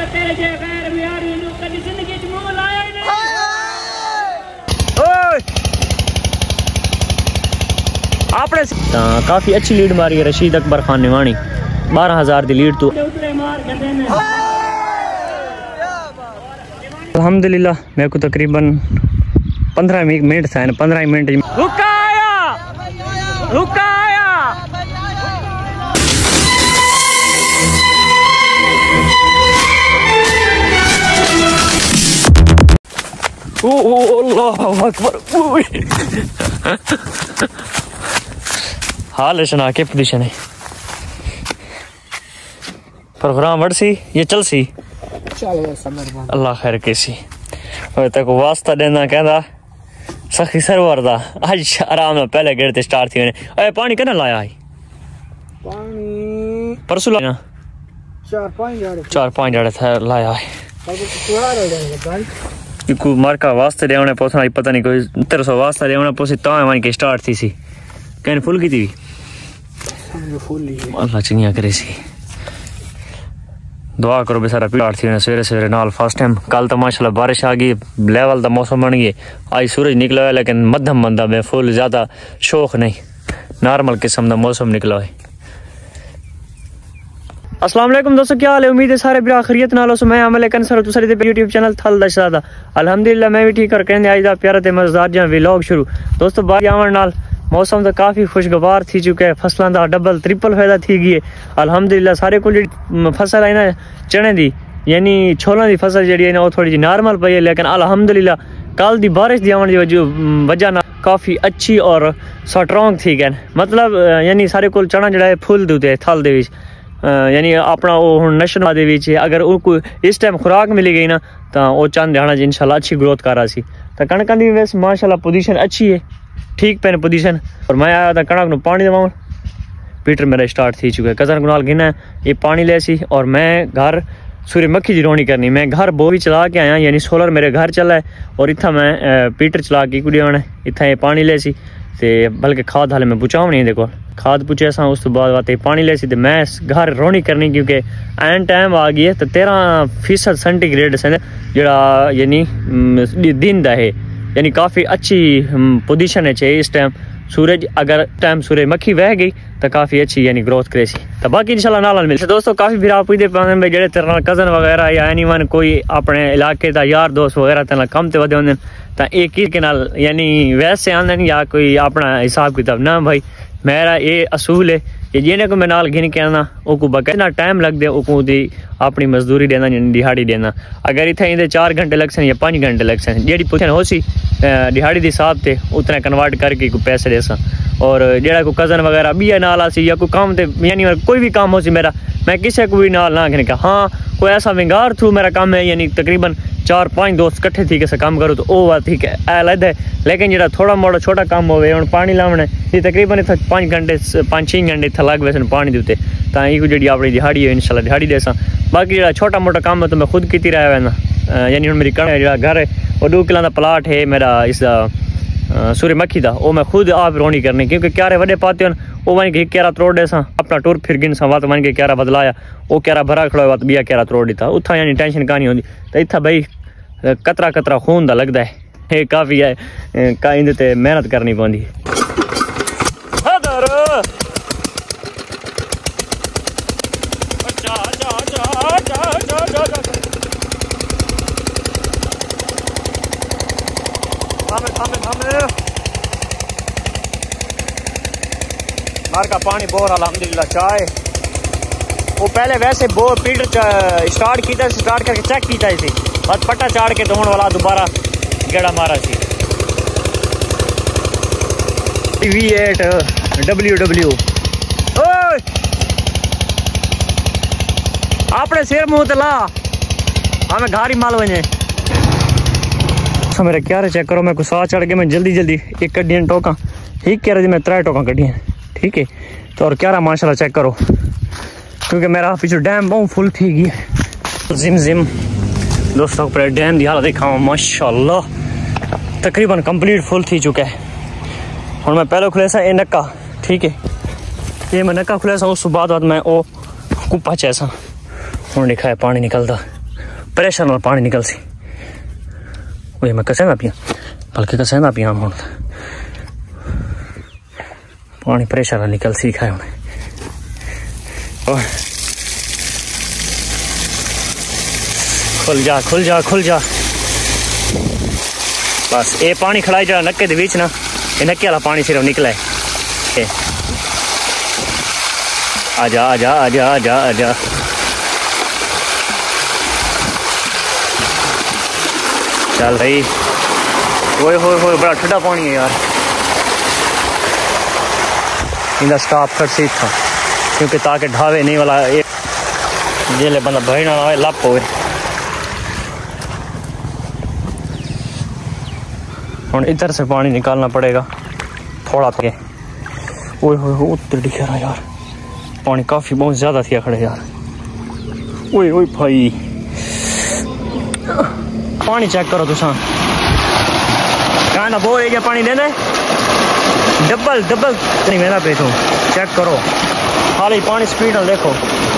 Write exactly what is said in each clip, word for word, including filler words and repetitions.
तेरे जे गैर यारी नु कदी जिंदगी च मुंह लाया ही नहीं। ओए आपने काफी अच्छी लीड मारी है रशीद अकबर खान निवाणी, बारह हजार की लीड। तो अल्हम्दुलिल्लाह मेरे को तकरीबन पंद्रह मिनट था, पंद्रह मिनट रुकाया रुकाया ओ अल्लाह अकबर। हाल शना के पोजीशन है प्रोग्राम वर्सी ये चल सी अल्लाह खैर कैसी तक वास्ता देना कहना सखी सरवर दा आज आराम ना पहले गेट ते स्टार्ट थी। ए पानी कने लाया है पानी परसों लाया चार पांच जाड़े चार पांच जाड़े था लाया है को मार्का वास्ते देवने पोसना पता नहीं कोई तेरे सौ वास्ता देवना पोसी ता वन के स्टार्ट थी सी कहने फुल की थी अल्लाह चंगिया करे सी। दुआ करो बेचारा प्लाट थी सवेरे सवेरे नाल फर्स्ट टाइम। कल तो माशाल्लाह बारिश आ गई, लेवल का मौसम बन गया, आज सूरज निकला है लेकिन मध्यम बंदा में फुल ज़्यादा शौक नहीं, नॉर्मल किस्म का मौसम निकला है। अस्सलाम वालेकुम दोस्तों, क्या हाल है? उम्मीद है सारे बिरा खैरियत नाल हो। मैं अमल कन सर दूसरे दे यूट्यूब चैनल थल दशदा अल्हम्दुलिल्लाह मैं भी ठीक कर कहने आज दा प्यारा ते मजेदार जा व्लॉग शुरू। दोस्तों बाहर आवन नाल मौसम तो काफ़ी खुशगवार थी चुका है, फसलों का डबल ट्रिपल फायदा थी गई है अल्हम्दुलिल्लाह। सारे को फसल है ना चने दी यानी छोलों की फसल जी है ना वो थोड़ी जी नॉर्मल पई है, लेकिन अल्हम्दुलिल्लाह कल की बारिश की आवन की वजह ना काफ़ी अच्छी और स्ट्रॉन्ग थी गए। मतलब यानी सारे को चना जड़ा है फुल दूते थल दे यानी अपना वो हूँ नशना दे अगर उनको इस टाइम खुराक मिली गई ना तो वो चंद ध्यान इंशाल्लाह अच्छी ग्रोथ कर रहा सी। तो कणक की वैसे माशाल्लाह पोजीशन अच्छी है, ठीक पैन पोजीशन। और मैं आया था कणक में पानी दवाऊँ, पीटर मेरा स्टार्ट थी चुका है, कजन गुनाल गिना ये पानी ले सी और मैं घर सूर्यमुखी की रोनी करनी। मैं घर बो भी चला के आया यानी सोलर मेरे घर चला है और इतना मैं पीटर चला के कुड़ी आना इतना ये पानी ले सी ते बल्कि खाद हाले में पुचाव नहीं देखो खाद पुचे सा उस तो बाद बात पानी ले सी ते मैं घर रोनी करनी क्योंकि एन टाइम आ गई है। तो तेरह फीसद सेंटीग्रेड से जरा यानी दिन दा है यानी काफ़ी अच्छी पोजीशन है चाहिए इस टाइम। सूरज अगर टाइम सूर्यमुखी वह गई तो काफ़ी अच्छी यानी ग्रोथ करे सी। तो बाकी इंशाल्लाह नाल मिलते दोस्तों। काफ़ी फिर आप पुछते पाने जेडे तेरे कजन वगैरह या एनी वन कोई अपने इलाके का यार दोस्त वगैरह तेना कम तो वे होंगे तो एक ही के नाल यानी वैसे आंदे या कोई अपना हिसाब किताब ना भाई मेरा ये असूल है कि जिन्हें को मैं नाल गिन के आना वो बकायदा टाइम लग दे वो अपनी मजदूरी देना दिहाड़ी देना। अगर इतने इधर चार घंटे लग सन या पाँच घंटे लग सन जी पुछन हो सी दिहाड़ी के हिसाब से उतना कन्वर्ट करके कोई पैसे दे सा। और जेड़ा कोई कजन वगैरह भी है नाल आसी या कोई काम ते यानी कोई भी काम हो सी मेरा मैं किसी को भी नाल ना गिन के हाँ कोई ऐसा विंगार थ्रू मेरा काम है यानी तकरीबन चार पाँच दोस्त कट्ठे थी कैसे काम करो तो वो बात ठीक है अलग है। लेकिन जो थोड़ा मोड़ा छोटा काम हो पानी लाने ये तकरीबन इतना पाँच घंटे पाँच छः घंटे इतना लग वैसे पानी देते तो ये जी अपनी दिहाड़ी है इंशाल्लाह दिहाड़ी दे सा। बाकी जो छोटा मोटा काम है तो मैं खुद की रहा है ना यानी हम मेरी कण जो घर है वो दो किलो का प्लाट है मेरा इस सूर्यमुखी का वो मैं खुद आप रोनी करनी क्योंकि क्यारे वे पाते हैं वो वन के क्यारा तोड़ दे सा अपना टूर फिर गिन सा वत वन के क्यारा बदलाया वो क्यारा भरा खड़ा हुआ बिया क्यारा तोड़ दिता उतना यानी टेंशन कहानी होती तो इतना बई कतरा कतरा खून का लगता है ये काफ़ी है का इंदे मेहनत करनी पौंदी मार का पानी बोर अल्हम्दुलिल्लाह चाय वो पहले वैसे बो पीटर स्टार्ट किया स्टार्ट करके चेक किया थी बस पट्टा चाड़ के धोने वाला दोबारा गेड़ा मारा C V eight W W आपने सिर मुंह ते ला हमें घर ही माल वजे मेरा क्या चेक करो मैं गुस्सा चढ़ के मैं जल्दी जल्दी एक कड्डियां टोका ठीक कह रहा जी मैं त्रै टोका कड्डियां ठीक है। तो और क्या रहा माशाल्लाह चेक करो क्योंकि मेरा पीछे डैम बहुत फुल थी गई जिम जिम दोस्तों पर डैम की हालत देखा माशाल्लाह तकरीबन कंप्लीट फुल थी चुका है। और मैं पहले खुले सा ये नक्का ठीक है ये मैं नक्का खुले सा उस बाद बाद मैं वो कुप्पा चैसा हूँ लिखा है पानी निकलता प्रेशर नाल पानी निकल सी। ओए मैं कसेंदा पिया बल्कि कसेंदा पिया हुण पानी प्रेशर नाल निकल सी खाए हुण। और खुल जा खुल जा खुल जा बस। ये पानी खड़ाई जा नक्के दे विच ना, ये नक्के वाला पानी सिर्फ निकला है। आजा आजा आजा आजा आजा चल रही। ओए होए होए बड़ा ठंडा पानी है यार। इनका स्टॉप कर सी था क्योंकि ताकि ढावे नहीं वाला जेले बंदा बहना ना हो लप हो। और इधर से पानी निकालना पड़ेगा थोड़ा पे। ओए होए होए उतर दिखा रहा यार, पानी काफी बहुत ज्यादा थी खड़े यार। ओए ओए भाई पानी चेक करो तुसा कहना वो एरिया पानी देने डबल डबल नहीं मेरा पे तो चेक करो खाली पानी स्पीड ना देखो।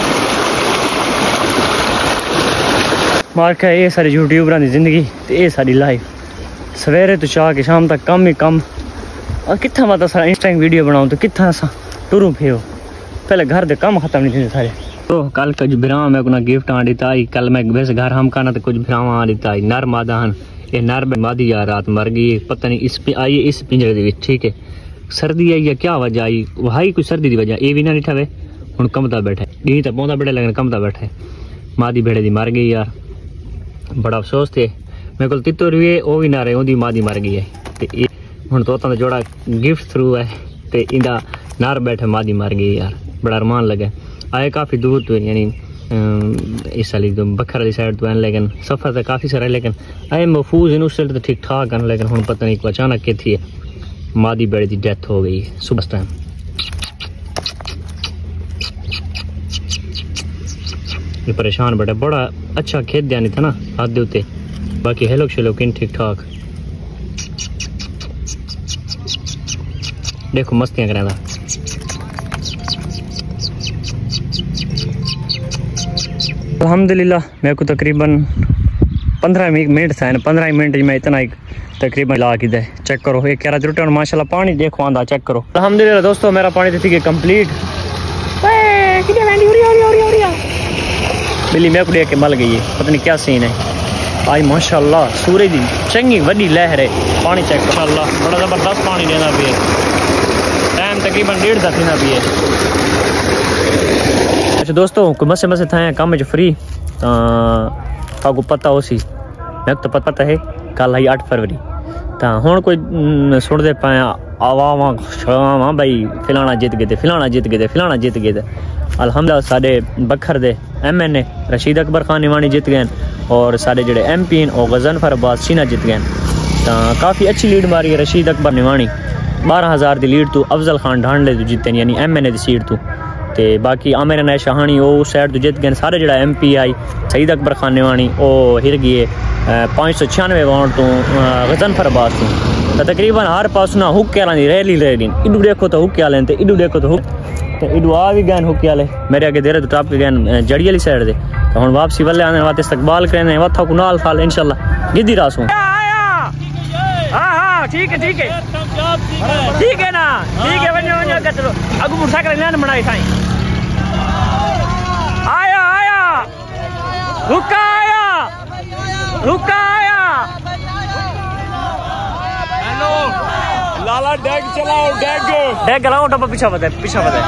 मार्क है ये सारी यूट्यूबर की जिंदगी ये सारी लाइफ। सवेरे तो चाह के शाम तक कम ही कम और कितना मत सारा इंस्टाग्राम वीडियो बनाऊं तो कितना असा टुरू फिरो पहले घर दे कम खत्म नहीं थे सारे। तो कल कुछ बिराव मैं अपना गिफ्ट आ दिता आई। कल मैं वैसे घर हम खाना तो कुछ बिराव आ दिता आई। नर मादा हन ये नर मादी यार रात मर गई पता नहीं इस पे आई इस पिंजरे दे विच। ठीक है सर्दी आई या क्या वजह आई वही कोई सर्दी की वजह ये भी ना नहीं ठवे हुण कमदा बैठा डी तो पौंदा बैठा लेकिन कमदा बैठा मादी भेड़े दी मर गई यार। बड़ा अफसोस थे मेरे को तितोर भी वो भी ना रहे ओदी मादी मर गई है। तो हुण तोता दा जोड़ा गिफ्ट थ्रू है तो इंदा नर बैठे मादी मर गई यार। बड़ा अरमान लगे आए काफ़ी दूर तो यानी इस वाली तो बखर वाली साइड तो हैं लेकिन सफ़र तो काफ़ी सारा लेकिन आए महफूज इन उस साइड तो ठीक ठाक हैं लेकिन हुण पता नहीं अचानक के थी मादी बेड़े की डेथ हो गई सुबह टाइम। ये परेशान बैठा बड़ा अच्छा खेत दिया नहीं था ना हाथ दे उत्ते बाकी हेलो शेलो किन ठीक ठाक देखो मस्तियां करें। अल्हम्दुलिल्लाह मेरे को तकरीबन पंद्रह मिनट था पंद्रह मिनट में इतना एक तकरीबन ला के दे चेक करो ये क्या रोटी और माशाल्लाह पानी देखो आंदा चेक करो। अल्हम्दुलिल्लाह दोस्तों मेरा पानी थी कंप्लीट। बिल्ली मेरे को देख के मल गई है पता नहीं क्या सीन है आज माशाल्लाह सूरज की चंगी वड्डी लहर है। पानी चेक करो माशाल्लाह बड़ा ज़बरदस्त पानी देना भी है टाइम तकरीबन डेढ़ दा थीना भी है। अच्छा दोस्तों कोई मसे मसे थे कम च फ्री आपको पता हो सी मैं तो पता पता है कल आई अठ फरवरी तो हूँ कोई सुनते पाए आवाम शवाम भाई फिलाना जित गए थे फिलाना जित गए थे फिलाना जित गए थे। अल्हम्दुलिल्लाह साढ़े बखर दे M N A Rashid Akbar Khan Niwani जित गए और साढ़े जोड़े एम पी और गजनफर अब्बास शीना जित गए। तो काफ़ी अच्छी लीड मारी है रशीद अकबर निवाणी बारह हज़ार की लीड तो अफजल खान ढांडले तो जीते यानी एम एन ए की सीट तो ते बाकी आमिर नए शाहानी वो उस साइड तो जित गए सारे जो M P A Saeed Akbar Khan Niwani वो हिर गए पाँच सौ छियानवे वाउंड तो गजनफर अब्बास तो तकरीबन हर पास ना हुक्के वाली रैली रैली इडू देखो तो हुक्के वाले तो इडू देखो तो हुक तो इडू आ भी गए हुक्के वाले मेरे अगे देर तो टप के गए जड़ी वाली साइड से तो हम वापसी वाले आने वास्ते इस्तकबाल करें वथा को नाल फाल इंशाल्लाह गिद्दी रास हूँ। ठीक है ठीक है ठीक है ना ठीक है वञो वञो अॻु चलो अॻु मोटरसाइकिल न बनाई साईं आया आया हुक्का आया हुक्का आया हेलो लाला डेग चलाओ डेग डेग चलाओ डब्बा पीछा बता पीछा बता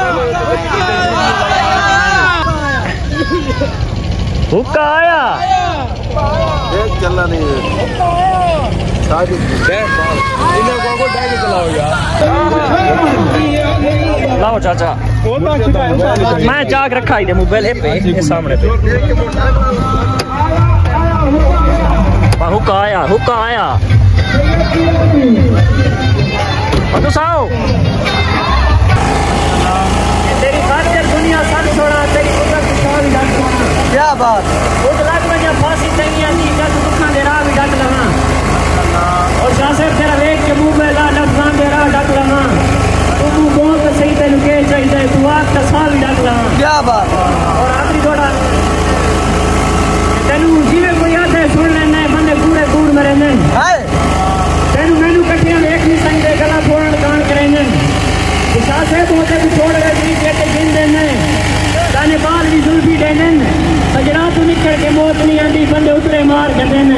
हुक्का आया डेग चलना नहीं है लाओ चाचा मैं चाक रखा ही मोबाइल पे सामने पे हुक्का आया हुक्का आया तो साओ तेरी खातिर दुनिया सर छोड़ा तेरी क्या बात फांसी चाहिए दुखा दे रहा भी डट लगा और शासर तेरा वेख के मुंह में ला डटना दे रहा डट लगा तू तू बहुत सही तेन के चाहिए तू आग का साल डट लगा क्या बात और आखिरी थोड़ा तेनू सरदार कहते हैं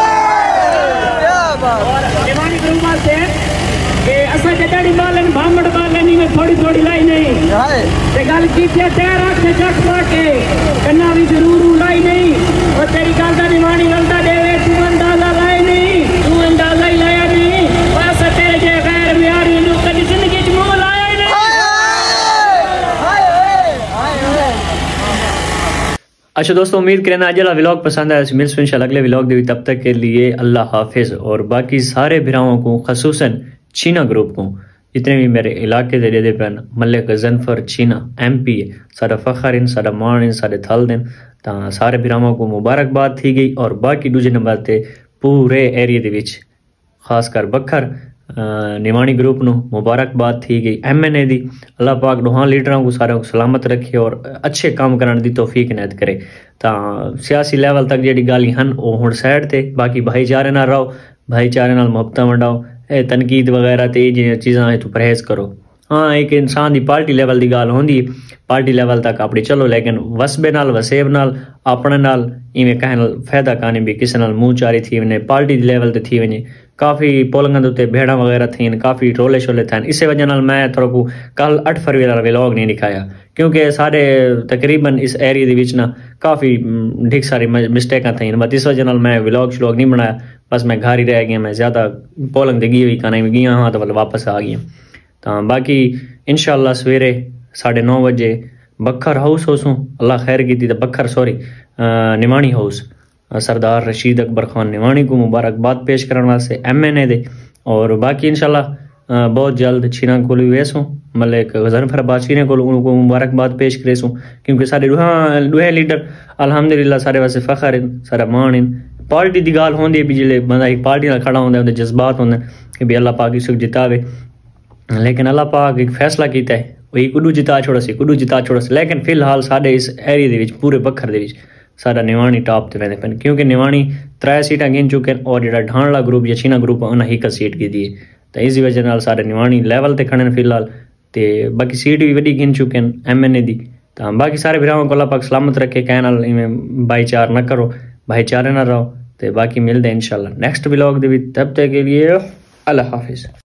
और निवाणी ग्रुप वास्ते कि असा जड़ी बालन भामड़ बालन में थोड़ी थोड़ी लाई नहीं ते गल की ते तेरा अख चक पाके कन्ना भी जरूर लाई नहीं और तेरी गल दा निवाणी गलता देवे तू अंदाजा लाई नहीं तू अंदाजा ही लाया नहीं बस तेरे जे गैर प्यारी नु कदी जिंदगी च मुंह लाया ही नहीं। अच्छा दोस्तों, उम्मीद करें आज वाला व्लॉग पसंद आया। मिलते इंशाल्लाह अगले व्लॉग दे। तब तक के लिए अल्लाह हाफिज। और बाकी सारे भराओं को खसूसन चीना ग्रुप को जितने भी मेरे इलाके दे दे पैन मलिक गजनफर चीना एम पी है सारा फखर इन सारा मान इन सारे थल दिन तो सारे भरावां को मुबारकबाद थी गई। और बाकी दूजे नंबर ते पूरे एरिया दे विच खासकर बखर निवाणी ग्रुप नु मुबारकबाद थी गई। एम एन ए दी अल्लाह पाक दोहां लीडरां को सारे को सलामत रखे और अच्छे काम करने दी तौफीक इनायत करे। तो सियासी लेवल तक जी गल हन वो हुण साइड ते बाकी भाईचारे नाल रहो, भाईचारे नाल मुहब्बत वंडाओ, ए तनकीद वगैरह ते जी चीज़ां तो परहेज करो। हाँ एक इंसान की पार्टी लेवल की गल होंदी पार्टी लेवल तक अपनी चलो, लेकिन वसबे नाल वसेब नाल अपने नाल इवें कहन फायदा काने भी किसी नाल मुँह चारी थी वने पार्टी लेवल ते थी वने काफ़ी पोलंगन उत्ते भेड़ा वगैरह थी काफ़ी टोले शोले थे। इस वजह नाल मैं थोड़ा को कल अठ फरवरी वाला व्लॉग नहीं दिखाया क्योंकि सारे तकरीबन इस एरिया दे विच ना काफ़ी ढिक सारी मिस्टेक थी। बस इस वजह नाल मैं व्लॉग श्लॉग नहीं बनाया। बस मैं घर ही रह गया, मैं ज़्यादा पोलंग ते गई हुई कने में गया हाँ तो वापस आ गया। तो बाकी इंशाल्लाह सवेरे साढ़े नौ बजे बखर हाउस होसूँ अल्लाह खैर की थी तो बखर सॉरी निवाणी हाउस सरदार रशीद अकबर खान निवाणी को मुबारकबाद पेश करने वास्ते एम एन ए दे। और बाकी इंशाल्लाह बहुत जल्द चीना को वेसूँ मलिक गजनफर अब्बास चीने को मुबारकबाद पेश करेसूँ क्योंकि सारे दुहे लीडर अल्हम्दुलिल्लाह सारे वास्ते फखर इन सारा मान इन। पार्टी की गाल होंदी भी जिले बंदा एक पार्टी नाल खड़ा होंदा जज्बात होंदे कि भी अल्लाह पाक इसको जितावे, लेकिन अल्लाह पाक एक फैसला किया है वही कुडू जिता छोड़ा सी कुडू जिता छोड़ा सी। लेकिन फिलहाल साढ़े इस एरिया दे विच पूरे बखर दे विच सारा निवाणी टॉप ते वेंदे पैन क्योंकि निवाणी त्रै सीटां गिन चुके हैं और जिहड़ा ढाणला ग्रुप या चीना ग्रुप उन्हें एक सीट कीती है। तो इस वजह नाल सारे निवाणी लेवल ते खड़े फिलहाल ते बाकी सीट भी वड्डी गिन चुके हैं एम एन ए दी। तो बाकी सारे भरावां को अल्लाह पाक सलामत रखे, कहण नाल इवें भाईचार न करो, भाईचारे ना रहो। तो बाकी मिलते हैं इंशाल्लाह नेक्स्ट व्लॉग दे विच। तब तक के लिए अल्लाह हाफिज।